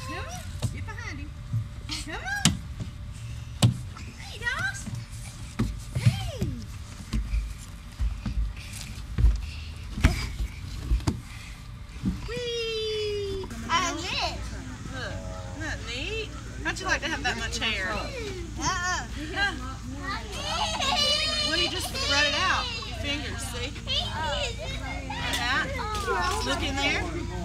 Come on. Get behind him. Come on. Hey, Doss. Hey. Whee. I live. Look, isn't that neat? How'd you like to have that much hair? Huh? Well, you just spread it out with your fingers, see? Look in there.